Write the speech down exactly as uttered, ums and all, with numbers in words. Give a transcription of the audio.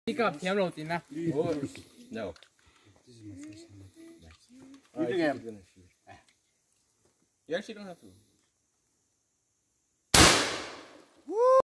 Pick up甜肉丁呢？ Oh, no. You do again. You actually don't have to.